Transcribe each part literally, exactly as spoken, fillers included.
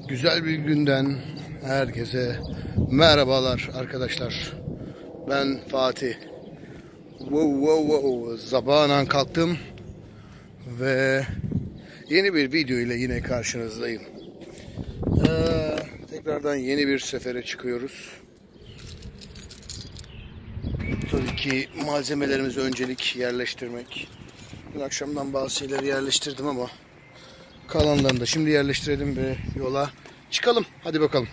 Güzel bir günden herkese merhabalar arkadaşlar. Ben Fatih. Wow wow wow. Sabahından kalktım ve yeni bir video ile yine karşınızdayım. Ee, tekrardan yeni bir sefere çıkıyoruz. Tabii ki malzemelerimizi öncelik yerleştirmek. Dün akşamdan bazı şeyleri yerleştirdim ama kalanlarını da şimdi yerleştirelim ve yola çıkalım. Hadi bakalım.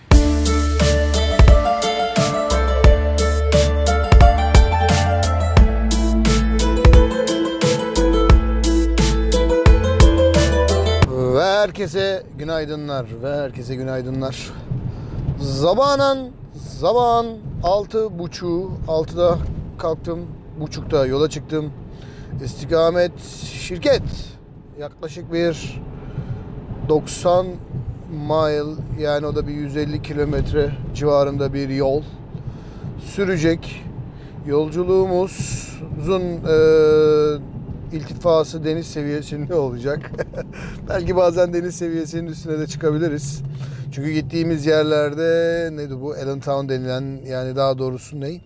Ve herkese günaydınlar ve herkese günaydınlar. Zabanan zaman altı buçuğu altıda kalktım, buçukta yola çıktım. İstikamet şirket. Yaklaşık bir doksan mile, yani o da bir yüz elli kilometre civarında bir yol sürecek. Yolculuğumuzun e, iltifası deniz seviyesinde olacak. Belki bazen deniz seviyesinin üstüne de çıkabiliriz. Çünkü gittiğimiz yerlerde neydi bu? Allentown denilen, yani daha doğrusu ne? Ee,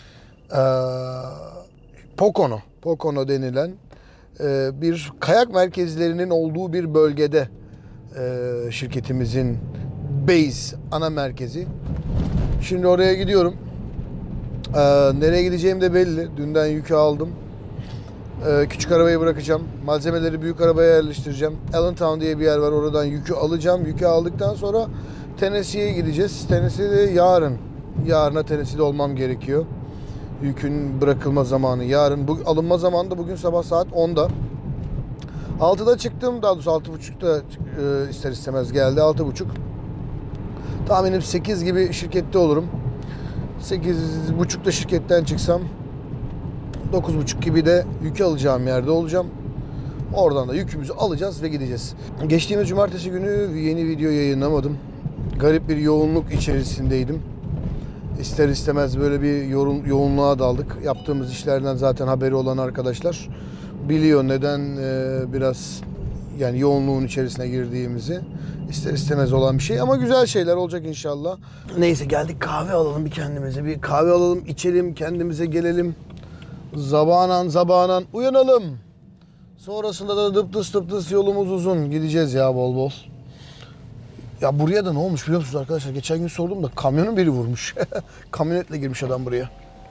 Pocono. Pocono denilen e, bir kayak merkezlerinin olduğu bir bölgede e, şirketimizin base, ana merkezi. Şimdi oraya gidiyorum. Ee, nereye gideceğim de belli. Dünden yükü aldım. Ee, küçük arabayı bırakacağım. Malzemeleri büyük arabaya yerleştireceğim. Allentown diye bir yer var. Oradan yükü alacağım. Yükü aldıktan sonra Tennessee'ye gideceğiz. Tennessee'de yarın. Yarına Tennessee'de olmam gerekiyor. Yükün bırakılma zamanı yarın. Bu, alınma zamanı da bugün sabah saat onda. altıda çıktım. Daha doğrusu altı buçukta e, ister istemez geldi. altı buçuk. Tahminim sekiz gibi şirkette olurum. sekiz buçukta şirketten çıksam dokuz buçuk gibi de yükü alacağım yerde olacağım. Oradan da yükümüzü alacağız ve gideceğiz. Geçtiğimiz cumartesi günü yeni video yayınlamadım. Garip bir yoğunluk içerisindeydim. İster istemez böyle bir yoğun, yoğunluğa daldık. Yaptığımız işlerden zaten haberi olan arkadaşlar biliyor neden e, biraz yani yoğunluğun içerisine girdiğimizi. İster istemez olan bir şey ama güzel şeyler olacak inşallah. Neyse, geldik, kahve alalım bir kendimize. Bir kahve alalım, içelim, kendimize gelelim. Zabanan zabanan uyanalım. Sonrasında da dıptıs dıptıs yolumuz uzun. Gideceğiz ya bol bol. Ya buraya da ne olmuş biliyor musunuz arkadaşlar? Geçen gün sordum da kamyonun biri vurmuş. Kamyonetle girmiş adam buraya.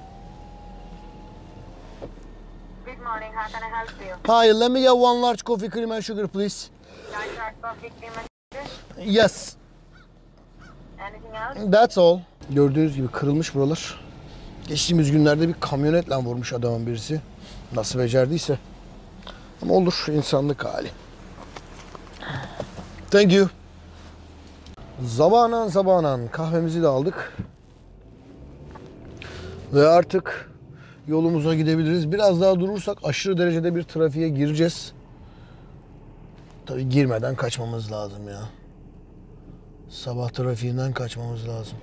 Good morning, how can I help you? Hi, let me get one large coffee, cream and sugar please. Large dark coffee, cream and sugar? Yes. Anything else? That's all. Gördüğünüz gibi kırılmış buralar. Geçtiğimiz günlerde bir kamyonetle vurmuş adamın birisi. Nasıl becerdiyse. Ama olur, insanlık hali. Thank you. Zabanan zabanan kahvemizi de aldık. Ve artık yolumuza gidebiliriz. Biraz daha durursak aşırı derecede bir trafiğe gireceğiz. Tabii girmeden kaçmamız lazım ya. Sabah trafiğinden kaçmamız lazım.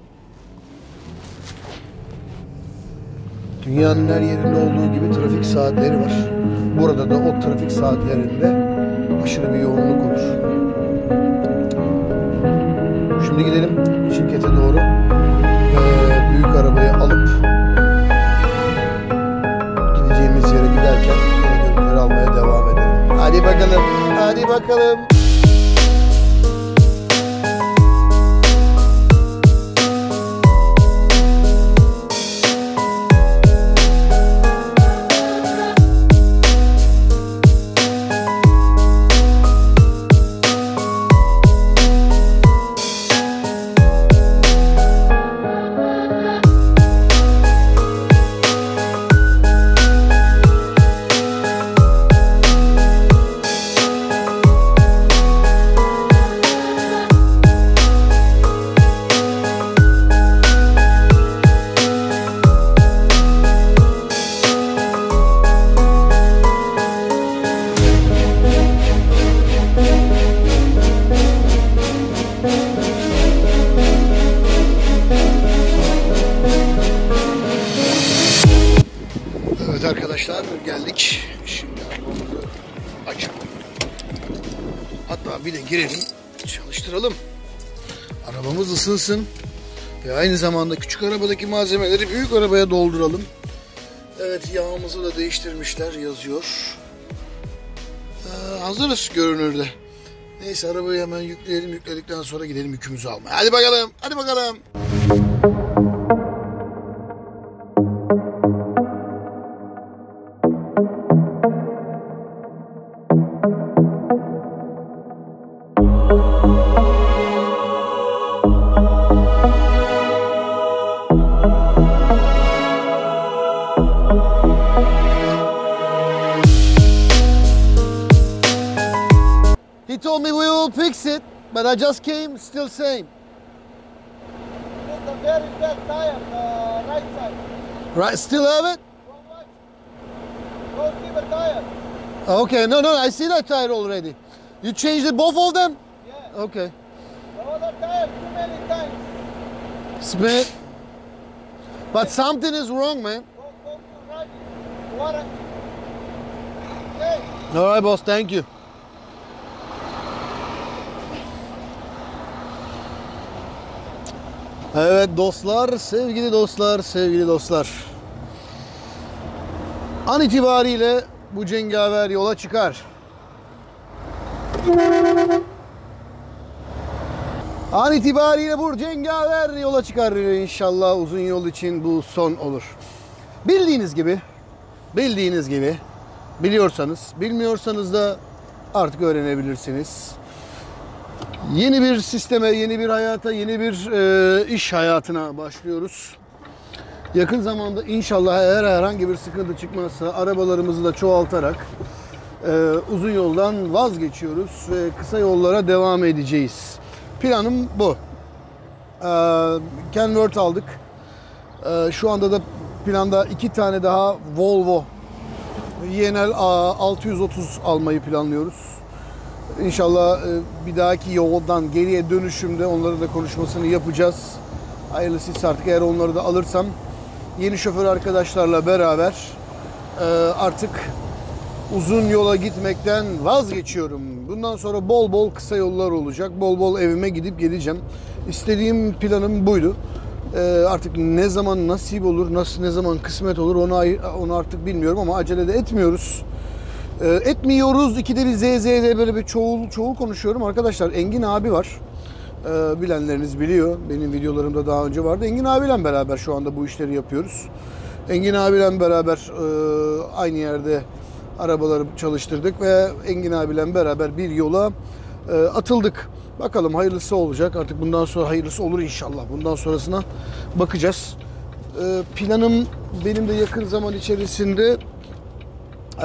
Dünyanın her yerinde olduğu gibi trafik saatleri var. Burada da o trafik saatlerinde aşırı bir yoğunluk olur. Şimdi gidelim şirkete doğru. Ee, büyük arabayı alıp gideceğimiz yere giderken yeni görüntüleri almaya devam edelim. Hadi bakalım, hadi bakalım. Arkadaşlar geldik. Şimdi arabamızı açalım. Hatta bir de girelim, çalıştıralım. Arabamız ısınsın. Ve aynı zamanda küçük arabadaki malzemeleri büyük arabaya dolduralım. Evet, yağımızı da değiştirmişler yazıyor. Ee, hazırız görünürde. Neyse, arabayı hemen yükleyelim. Yükledikten sonra gidelim yükümüzü almaya. Hadi bakalım. Hadi bakalım. He told me we will fix it, but I just came, still same. It's a very bad tire, the right side. Right, still have it? Go watch. Go see the tire. Okay, no, no, I see that tire already. You changed it, both of them? Yeah. Okay. The other tire too many times. Spin. But something is wrong, man. Go, go to right. Warranty. Okay. All right, boss, thank you. Evet dostlar, sevgili dostlar, sevgili dostlar. An itibariyle bu cengaver yola çıkar. An itibariyle bu cengaver yola çıkar. İnşallah uzun yol için bu son olur. Bildiğiniz gibi, bildiğiniz gibi, biliyorsanız, bilmiyorsanız da artık öğrenebilirsiniz. Yeni bir sisteme, yeni bir hayata, yeni bir e, iş hayatına başlıyoruz. Yakın zamanda inşallah eğer herhangi bir sıkıntı çıkmazsa arabalarımızı da çoğaltarak e, uzun yoldan vazgeçiyoruz ve kısa yollara devam edeceğiz. Planım bu. E, Kenworth aldık. E, şu anda da planda iki tane daha Volvo Y N L altı yüz otuz almayı planlıyoruz. İnşallah bir dahaki yoldan geriye dönüşümde onları da konuşmasını yapacağız. Hayırlısı artık, eğer onları da alırsam yeni şoför arkadaşlarla beraber artık uzun yola gitmekten vazgeçiyorum. Bundan sonra bol bol kısa yollar olacak. Bol bol evime gidip geleceğim. İstediğim planım buydu. Artık ne zaman nasip olur, nasıl ne zaman kısmet olur onu, onu artık bilmiyorum ama acele de etmiyoruz. Etmiyoruz. İkide bir Z Z'de böyle bir çoğul çoğul konuşuyorum. Arkadaşlar, Engin abi var. Ee, bilenleriniz biliyor. Benim videolarımda daha önce vardı. Engin abiyle beraber şu anda bu işleri yapıyoruz. Engin abiyle beraber e, aynı yerde arabaları çalıştırdık ve Engin abiyle beraber bir yola e, atıldık. Bakalım hayırlısı olacak. Artık bundan sonra hayırlısı olur inşallah. Bundan sonrasına bakacağız. E, planım benim de yakın zaman içerisinde e,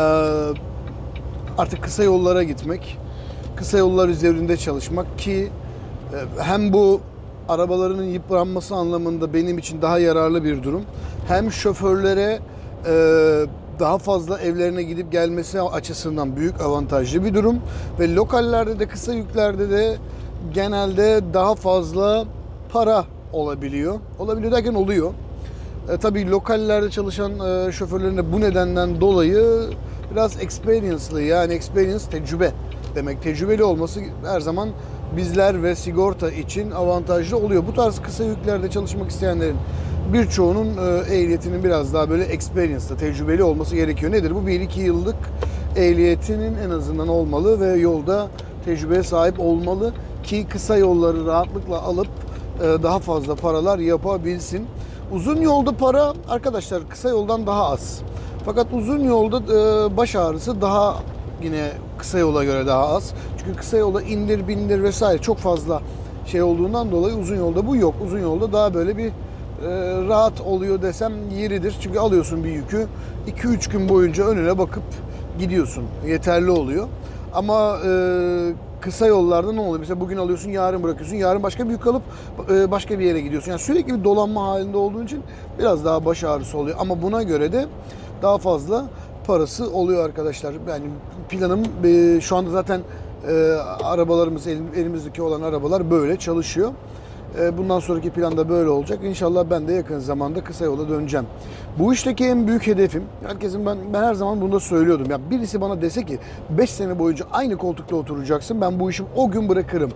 artık kısa yollara gitmek, kısa yollar üzerinde çalışmak ki hem bu arabalarının yıpranması anlamında benim için daha yararlı bir durum, hem şoförlere daha fazla evlerine gidip gelmesi açısından büyük avantajlı bir durum ve lokallerde de kısa yüklerde de genelde daha fazla para olabiliyor. Olabiliyor derken oluyor. E, tabii lokallerde çalışan e, şoförlerin de bu nedenden dolayı biraz experience'lı, yani experience tecrübe demek. Tecrübeli olması her zaman bizler ve sigorta için avantajlı oluyor. Bu tarz kısa yüklerde çalışmak isteyenlerin birçoğunun e, ehliyetinin biraz daha böyle experience'lı, tecrübeli olması gerekiyor. Nedir bu? bir iki yıllık ehliyetinin en azından olmalı ve yolda tecrübeye sahip olmalı ki kısa yolları rahatlıkla alıp e, daha fazla paralar yapabilsin. Uzun yolda para arkadaşlar kısa yoldan daha az. Fakat uzun yolda e, baş ağrısı daha yine kısa yola göre daha az. Çünkü kısa yolda indir bindir vesaire çok fazla şey olduğundan dolayı uzun yolda bu yok. Uzun yolda daha böyle bir e, rahat oluyor desem yeridir. Çünkü alıyorsun bir yükü iki üç gün boyunca önüne bakıp gidiyorsun. Yeterli oluyor. Ama e, kısa yollarda ne oluyor? Mesela bugün alıyorsun, yarın bırakıyorsun. Yarın başka bir yük alıp e, başka bir yere gidiyorsun. Yani sürekli bir dolanma halinde olduğun için biraz daha baş ağrısı oluyor. Ama buna göre de daha fazla parası oluyor arkadaşlar. Yani planım e, şu anda zaten e, arabalarımız, elim, elimizdeki olan arabalar böyle çalışıyor. E, bundan sonraki plan da böyle olacak. İnşallah ben de yakın zamanda kısa yola döneceğim. Bu işteki en büyük hedefim, herkesin ben ben her zaman bunu da söylüyordum. Ya birisi bana dese ki beş sene boyunca aynı koltukta oturacaksın, ben bu işi o gün bırakırım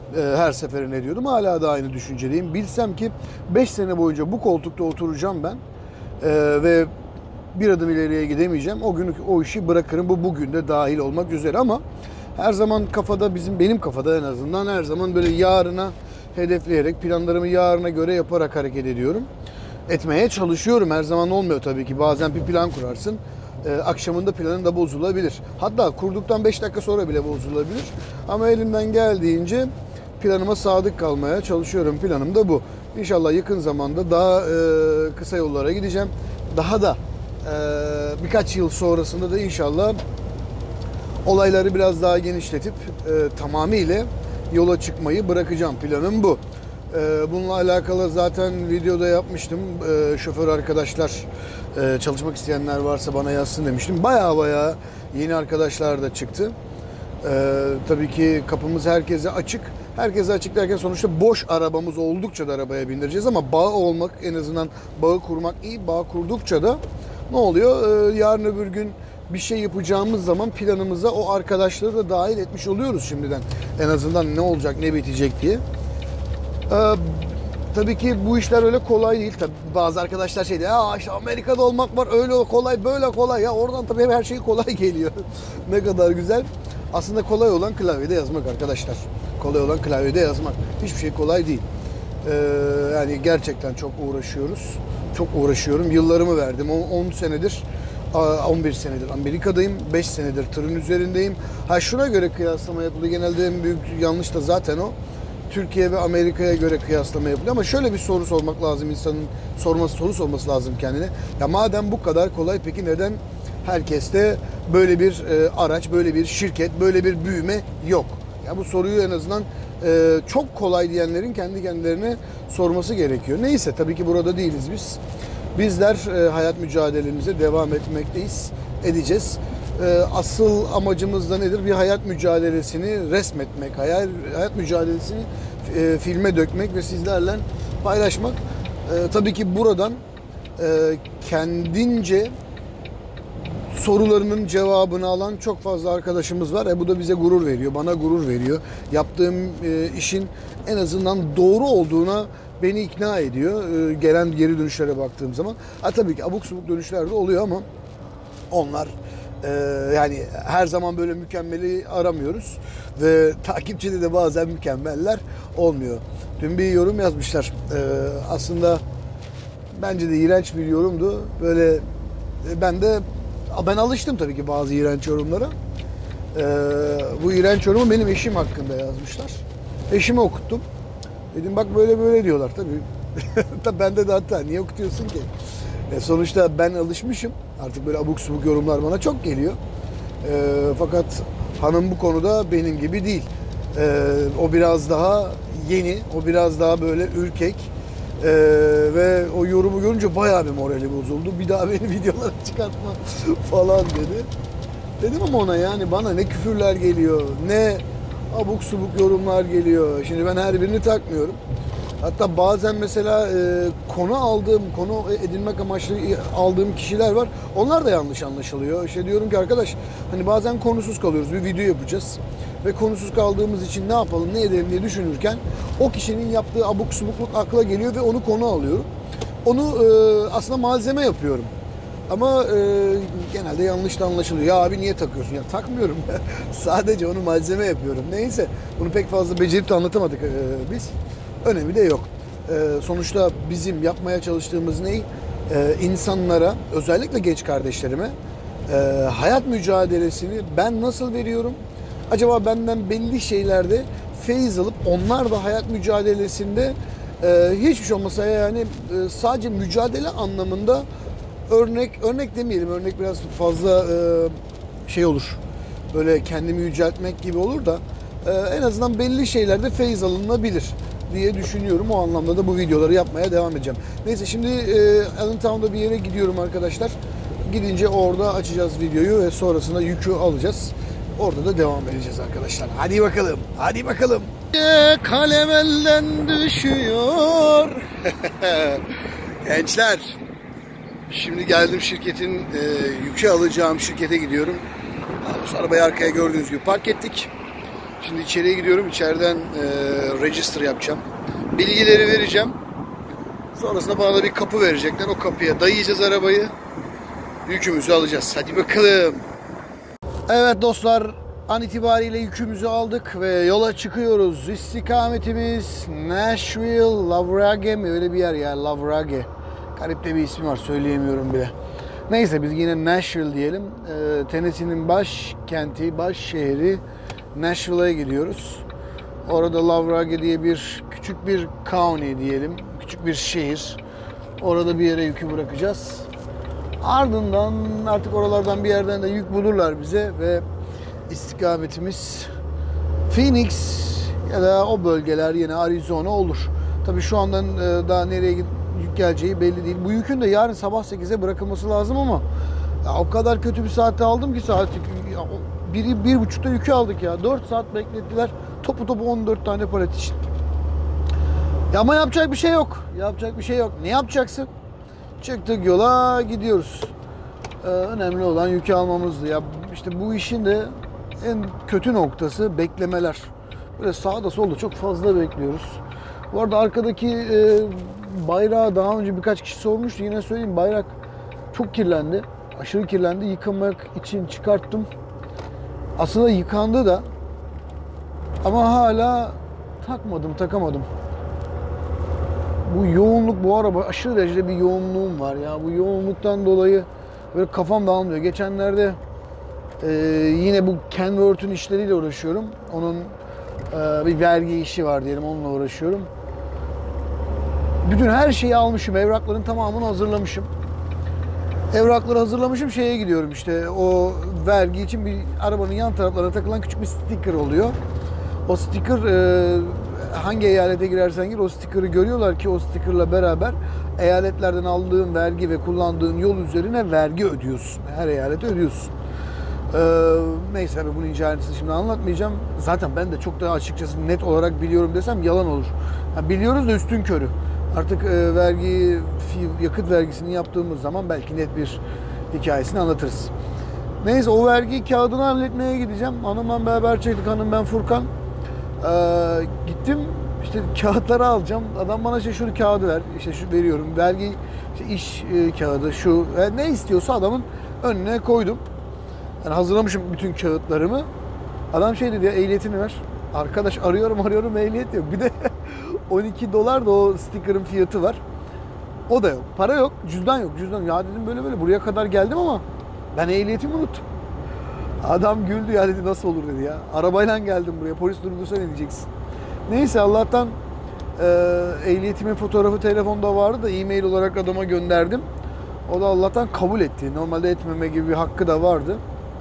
e, her seferinde diyordum. Hala da aynı düşüncedeyim. Bilsem ki beş sene boyunca bu koltukta oturacağım ben e, ve bir adım ileriye gidemeyeceğim. O gün o işi bırakırım. Bu bugün de dahil olmak üzere ama her zaman kafada bizim benim kafada en azından her zaman böyle yarına hedefleyerek planlarımı yarına göre yaparak hareket ediyorum. Etmeye çalışıyorum. Her zaman olmuyor tabii ki. Bazen bir plan kurarsın. E, akşamında planın da bozulabilir. Hatta kurduktan beş dakika sonra bile bozulabilir. Ama elimden geldiğince planıma sadık kalmaya çalışıyorum. Planım da bu. İnşallah yakın zamanda daha e, kısa yollara gideceğim. Daha da e, birkaç yıl sonrasında da inşallah olayları biraz daha genişletip e, tamamıyla yola çıkmayı bırakacağım. Planım bu. E, bununla alakalı zaten videoda yapmıştım. E, şoför arkadaşlar, e, çalışmak isteyenler varsa bana yazsın demiştim. Baya baya yeni arkadaşlar da çıktı. E, tabii ki kapımız herkese açık. Herkese açık derken sonuçta boş arabamız oldukça da arabaya bindireceğiz ama bağ olmak, en azından bağı kurmak iyi. Bağ kurdukça da ne oluyor? E, yarın öbür gün bir şey yapacağımız zaman planımıza o arkadaşları da dahil etmiş oluyoruz şimdiden. En azından ne olacak, ne bitecek diye. Ee, tabii ki bu işler öyle kolay değil. Tabii bazı arkadaşlar şey diyor, ya işte Amerika'da olmak var, öyle kolay, böyle kolay. Ya oradan tabii her şey kolay geliyor. Ne kadar güzel. Aslında kolay olan klavyede yazmak arkadaşlar. Kolay olan klavyede yazmak. Hiçbir şey kolay değil. Ee, yani gerçekten çok uğraşıyoruz. Çok uğraşıyorum. Yıllarımı verdim. on senedir on bir senedir Amerika'dayım. beş senedir tırın üzerindeyim. Ha şuna göre kıyaslama yapılıyor. Genelde en büyük yanlış da zaten o. Türkiye ve Amerika'ya göre kıyaslama yapılıyor. Ama şöyle bir soru sormak lazım insanın. Sorması, soru sorması lazım kendine. Ya madem bu kadar kolay peki neden herkeste böyle bir e, araç, böyle bir şirket, böyle bir büyüme yok? Ya bu soruyu en azından e, çok kolay diyenlerin kendi kendilerine sorması gerekiyor. Neyse tabii ki burada değiliz biz. Bizler e, hayat mücadelemize devam etmekteyiz, edeceğiz. E, asıl amacımız da nedir? Bir hayat mücadelesini resmetmek, hayal, hayat mücadelesini e, filme dökmek ve sizlerle paylaşmak. E, tabii ki buradan e, kendince sorularının cevabını alan çok fazla arkadaşımız var. E, bu da bize gurur veriyor, bana gurur veriyor. Yaptığım e, işin en azından doğru olduğuna beni ikna ediyor. Ee, gelen geri dönüşlere baktığım zaman. Ha tabii ki abuk subuk dönüşler de oluyor ama onlar e, yani her zaman böyle mükemmeli aramıyoruz. Ve takipçide de bazen mükemmeller olmuyor. Dün bir yorum yazmışlar. Ee, aslında bence de iğrenç bir yorumdu. Böyle ben de ben alıştım tabii ki bazı iğrenç yorumlara. Ee, bu iğrenç yorumu benim eşim hakkında yazmışlar. Eşime okuttum. Dedim bak böyle böyle diyorlar tabii. Tabii bende de hatta niye okutuyorsun ki? E sonuçta ben alışmışım. Artık böyle abuk subuk yorumlar bana çok geliyor. E, fakat hanım bu konuda benim gibi değil. E, o biraz daha yeni, o biraz daha böyle ürkek. E, ve o yorumu görünce bayağı bir morali bozuldu. Bir daha beni videolara çıkartma falan dedi. Dedim ama ona yani bana ne küfürler geliyor, ne abuk subuk yorumlar geliyor. Şimdi ben her birini takmıyorum. Hatta bazen mesela e, konu aldığım, konu edinmek amaçlı aldığım kişiler var. Onlar da yanlış anlaşılıyor. İşte diyorum ki arkadaş hani bazen konusuz kalıyoruz. Bir video yapacağız. Ve konusuz kaldığımız için ne yapalım, ne edelim diye düşünürken o kişinin yaptığı abuk subukluk akla geliyor ve onu konu alıyorum. Onu e, aslında malzeme yapıyorum. Ama e, genelde yanlış da anlaşılıyor. Ya abi niye takıyorsun? Ya takmıyorum. Sadece onu malzeme yapıyorum. Neyse bunu pek fazla becerip de anlatamadık e, biz. Önemi de yok. E, sonuçta bizim yapmaya çalıştığımız ne? E, insanlara, özellikle genç kardeşlerime e, hayat mücadelesini ben nasıl veriyorum? Acaba benden belli şeylerde feyiz alıp onlar da hayat mücadelesinde e, hiçbir şey olmasa yani e, sadece mücadele anlamında örnek, örnek demeyelim, örnek biraz fazla e, şey olur. Böyle kendimi yüceltmek gibi olur da e, en azından belli şeylerde feyiz alınabilir diye düşünüyorum. O anlamda da bu videoları yapmaya devam edeceğim. Neyse şimdi e, Allentown'da bir yere gidiyorum arkadaşlar. Gidince orada açacağız videoyu ve sonrasında yükü alacağız. Orada da devam edeceğiz arkadaşlar. Hadi bakalım, hadi bakalım. Kalem elden düşüyor. Gençler, şimdi geldim şirketin e, yükü alacağım şirkete gidiyorum. Şu arabayı arkaya gördüğünüz gibi park ettik. Şimdi içeriye gidiyorum. İçeriden e, register yapacağım. Bilgileri vereceğim. Sonrasında bana da bir kapı verecekler. O kapıya dayayacağız arabayı. Yükümüzü alacağız. Hadi bakalım. Evet dostlar, an itibariyle yükümüzü aldık ve yola çıkıyoruz. İstikametimiz Nashville, Lavrage mi? Öyle bir yer ya, Lavrage. Garip de bir ismi var, söyleyemiyorum bile. Neyse biz yine Nashville diyelim. Ee, Tennessee'nin başkenti, baş şehri Nashville'a gidiyoruz. Orada Lavrage diye bir küçük bir county diyelim. Küçük bir şehir. Orada bir yere yükü bırakacağız. Ardından artık oralardan bir yerden de yük bulurlar bize ve istikametimiz Phoenix ya da o bölgeler, yine Arizona olur. Tabii şu andan daha nereye yük geleceği belli değil. Bu yükün de yarın sabah sekize bırakılması lazım ama ya o kadar kötü bir saatte aldım ki saat biri bir buçukta yükü aldık ya. dört saat beklettiler. Topu topu on dört tane palet için. Ya ama yapacak bir şey yok. Yapacak bir şey yok. Ne yapacaksın? Çıktık yola, gidiyoruz. Ee, önemli olan yükü almamızdı. Ya işte bu işin de en kötü noktası beklemeler. Böyle sağda solda çok fazla bekliyoruz. Bu arada arkadaki e, bayrağı daha önce birkaç kişi sormuştu. Yine söyleyeyim, bayrak çok kirlendi. Aşırı kirlendi. Yıkamak için çıkarttım. Aslında yıkandı da. Ama hala takmadım, takamadım. Bu yoğunluk, bu araba aşırı derecede bir yoğunluğum var ya. Bu yoğunluktan dolayı böyle kafam dağılmıyor. Geçenlerde e, yine bu Kenworth'un işleriyle uğraşıyorum. Onun e, bir vergi işi var diyelim, onunla uğraşıyorum. Bütün her şeyi almışım, evrakların tamamını hazırlamışım. Evrakları hazırlamışım, şeye gidiyorum işte, o vergi için bir arabanın yan taraflarına takılan küçük bir sticker oluyor. O sticker e, hangi eyalete girersen gir o sticker'ı görüyorlar ki o sticker'la beraber eyaletlerden aldığın vergi ve kullandığın yol üzerine vergi ödüyorsun. Her eyalete ödüyorsun. Ee, neyse bunun ince ayrıntısını şimdi anlatmayacağım. Zaten ben de çok daha açıkçası net olarak biliyorum desem yalan olur. Yani biliyoruz da üstün körü. Artık e, vergi, yakıt vergisini yaptığımız zaman belki net bir hikayesini anlatırız. Neyse o vergi kağıdını halletmeye gideceğim. Hanımla beraber çektik, hanım ben Furkan. Ee, gittim işte kağıtları alacağım. Adam bana işte şu kağıdı ver. İşte şu veriyorum. Vergi, işte iş e, kağıdı, şu e, ne istiyorsa adamın önüne koydum. Yani hazırlamışım bütün kağıtlarımı. Adam şey dedi ya, ehliyetini ver. Arkadaş arıyorum arıyorum ehliyet yok. Bir de on iki dolar da o sticker'ın fiyatı var. O da yok. Para yok. Cüzdan yok. Cüzdan. Ya dedim böyle böyle buraya kadar geldim ama ben ehliyetimi unuttum. Adam güldü ya, dedi nasıl olur dedi ya. Arabayla geldim buraya. Polis durdursa ne diyeceksin? Neyse Allah'tan e, ehliyetimin fotoğrafı telefonda vardı da e-mail olarak adama gönderdim. O da Allah'tan kabul etti. Normalde etmeme gibi bir hakkı da vardı.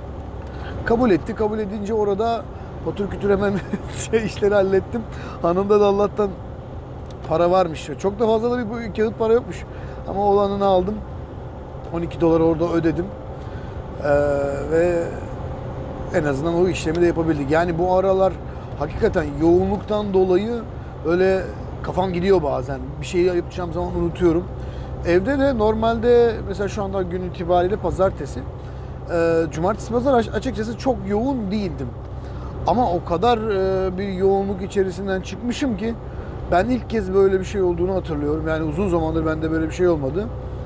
Kabul etti. Kabul edince orada patır kütür hemen şey işleri hallettim. Hanımda da Allah'tan para varmış. Çok da fazla da bir kağıt para yokmuş. Ama olanını aldım. on iki dolar orada ödedim. Ee, ve en azından o işlemi de yapabildik. Yani bu aralar hakikaten yoğunluktan dolayı öyle kafam gidiyor bazen. Bir şey yapacağım zaman unutuyorum. Evde de normalde mesela şu anda gün itibariyle pazartesi. E, cumartesi pazar açıkçası çok yoğun değildim. Ama o kadar e, bir yoğunluk içerisinden çıkmışım ki ben ilk kez böyle bir şey olduğunu hatırlıyorum. Yani uzun zamandır bende böyle bir şey olmadı.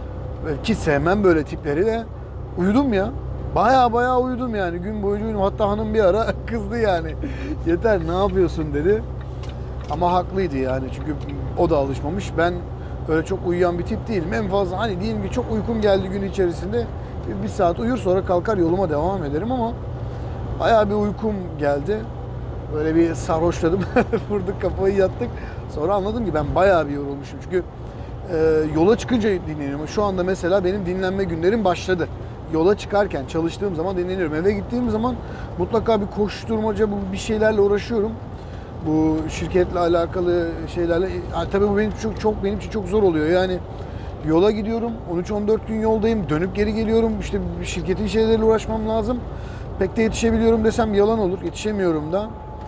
Ki sevmem böyle tipleri de. Uyudum ya. Baya baya uyudum yani. Gün boyunca uyudum. Hatta hanım bir ara kızdı yani. Yeter ne yapıyorsun dedi. Ama haklıydı yani. Çünkü o da alışmamış. Ben öyle çok uyuyan bir tip değilim. En fazla hani diyelim ki çok uykum geldi gün içerisinde. Bir saat uyur sonra kalkar yoluma devam ederim ama bayağı bir uykum geldi. Böyle bir sarhoşladım. Vurduk kafayı yattık. Sonra anladım ki ben bayağı bir yorulmuşum. Çünkü e, yola çıkınca dinleniyorum. Şu anda mesela benim dinlenme günlerim başladı. Yola çıkarken çalıştığım zaman dinleniyorum. Eve gittiğim zaman mutlaka bir koşturmaca, bir şeylerle uğraşıyorum. Bu şirketle alakalı şeylerle. Yani tabii bu benim çok çok benim için çok zor oluyor. Yani yola gidiyorum. on üç on dört gün yoldayım. Dönüp geri geliyorum. İşte şirketin şeyleriyle uğraşmam lazım. Pek de yetişebiliyorum desem yalan olur. Yetişemiyorum da.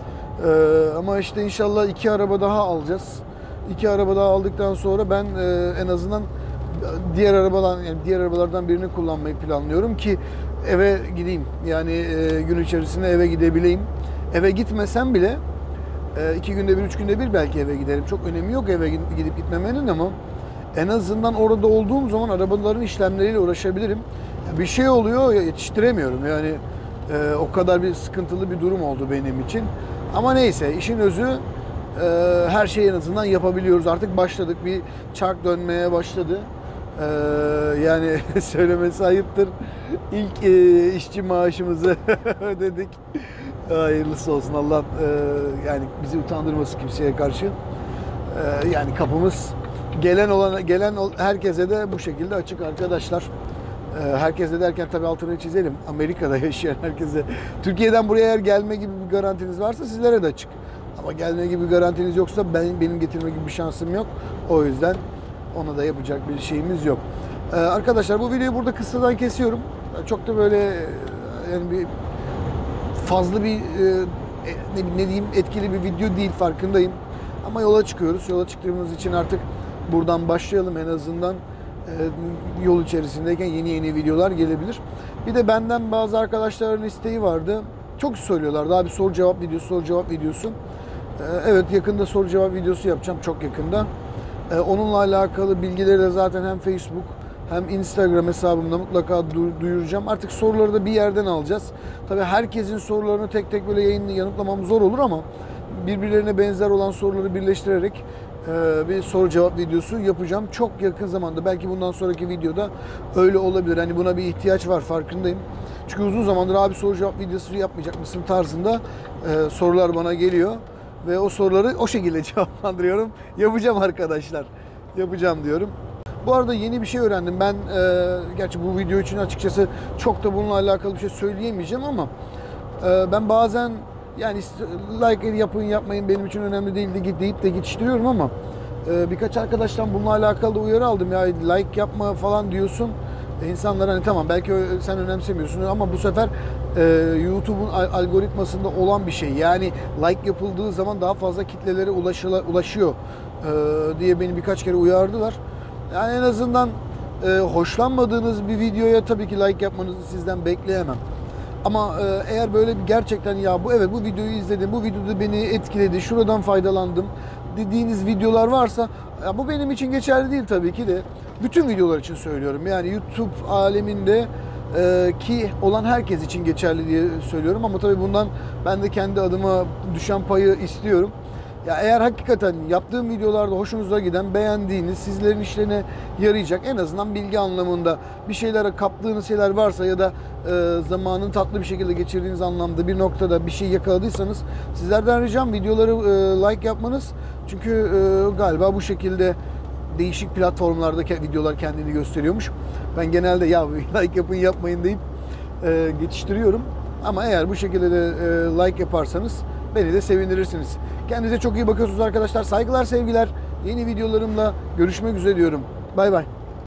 Ee, ama işte inşallah iki araba daha alacağız. İki araba daha aldıktan sonra ben e, en azından diğer arabadan yani diğer arabalardan birini kullanmayı planlıyorum ki eve gideyim. Yani e, gün içerisinde eve gidebileyim. eve gitmesem bile e, iki günde bir, üç günde bir belki eve giderim. Çok önemi yok eve gidip gitmemenin ama en azından orada olduğum zaman arabaların işlemleriyle uğraşabilirim. Bir şey oluyor, yetiştiremiyorum. Yani e, o kadar bir sıkıntılı bir durum oldu benim için. Ama neyse, işin özü e, her şeyi en azından yapabiliyoruz. Artık başladık, bir çark dönmeye başladı. E, yani söylemesi ayıptır. İlk e, işçi maaşımızı ödedik. Hayırlısı olsun, Allah e, yani bizi utandırmasın kimseye karşı. E, yani kapımız gelen olan gelen herkese de bu şekilde açık arkadaşlar. Herkese derken tabii altını çizelim. Amerika'da yaşayan herkese. Türkiye'den buraya eğer gelme gibi bir garantiniz varsa sizlere de açık. Ama gelme gibi bir garantiniz yoksa ben benim getirme gibi bir şansım yok. O yüzden ona da yapacak bir şeyimiz yok. Ee, arkadaşlar bu videoyu burada kısadan kesiyorum. Çok da böyle yani bir fazla bir ne, ne diyeyim etkili bir video değil, farkındayım. Ama yola çıkıyoruz. Yola çıktığımız için artık buradan başlayalım en azından. Yol içerisindeyken yeni yeni videolar gelebilir. Bir de benden bazı arkadaşların isteği vardı. Çok söylüyorlar. Daha bir soru cevap videosu, soru cevap videosu. Evet, yakında soru cevap videosu yapacağım, çok yakında. Onunla alakalı bilgileri de zaten hem Facebook hem Instagram hesabımda mutlaka duyuracağım. Artık soruları da bir yerden alacağız. Tabii herkesin sorularını tek tek böyle yayınla yanıtlamam zor olur ama birbirlerine benzer olan soruları birleştirerek bir soru cevap videosu yapacağım. Çok yakın zamanda, belki bundan sonraki videoda öyle olabilir. Hani buna bir ihtiyaç var, farkındayım. Çünkü uzun zamandır abi soru cevap videosu yapmayacak mısın tarzında e, sorular bana geliyor. Ve o soruları o şekilde cevaplandırıyorum. Yapacağım arkadaşlar. Yapacağım diyorum. Bu arada yeni bir şey öğrendim. Ben e, gerçi bu video için açıkçası çok da bununla alakalı bir şey söyleyemeyeceğim ama e, ben bazen yani like yapın yapmayın benim için önemli değildi deyip de geçiştiriyorum ama e, birkaç arkadaştan bununla alakalı da uyarı aldım. Ya like yapma falan diyorsun. E, insanlar hani tamam belki sen önemsemiyorsun ama bu sefer e, YouTube'un algoritmasında olan bir şey. Yani like yapıldığı zaman daha fazla kitlelere ulaşıyor e, diye beni birkaç kere uyardılar. Yani en azından e, hoşlanmadığınız bir videoya tabii ki like yapmanızı sizden bekleyemem. Ama e, eğer böyle bir gerçekten ya bu evet bu videoyu izledim, bu videoda beni etkiledi, şuradan faydalandım dediğiniz videolar varsa ya bu benim için geçerli değil tabii ki de. Bütün videolar için söylüyorum. Yani YouTube aleminde e, ki olan herkes için geçerli diye söylüyorum ama tabii bundan ben de kendi adıma düşen payı istiyorum. Ya eğer hakikaten yaptığım videolarda hoşunuza giden, beğendiğiniz, sizlerin işlerine yarayacak en azından bilgi anlamında bir şeylere kaptığınız şeyler varsa ya da e, zamanın tatlı bir şekilde geçirdiğiniz anlamda bir noktada bir şey yakaladıysanız sizlerden ricam videoları e, like yapmanız. Çünkü e, galiba bu şekilde değişik platformlarda videolar kendini gösteriyormuş. Ben genelde ya like yapın yapmayın deyip e, geçiştiriyorum. Ama eğer bu şekilde de e, like yaparsanız beni de sevindirirsiniz. Kendinize çok iyi bakıyorsunuz arkadaşlar. Saygılar, sevgiler. Yeni videolarımla görüşmek üzere diyorum. Bay bay.